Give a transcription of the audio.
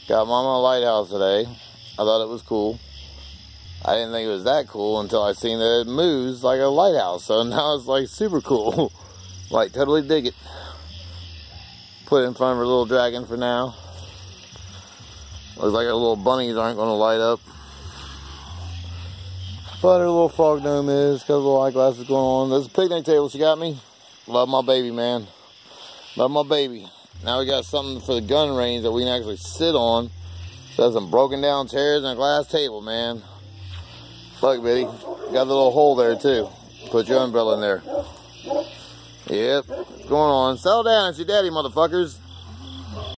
Got Mama a lighthouse today. I thought it was cool. I didn't think it was that cool until I seen that it moves like a lighthouse. So now it's like super cool. Like totally dig it. Put it in front of her little dragon for now. Looks like her little bunnies aren't going to light up. But her little frog gnome is. Got a little eyeglasses going on. There's a picnic table she got me. Love my baby, man. Love my baby. Now we got something for the gun range that we can actually sit on. So there's some broken down chairs and a glass table, man. Look, Biddy. Got the little hole there, too. Put your umbrella in there. Yep. What's going on? Settle down. It's your daddy, motherfuckers.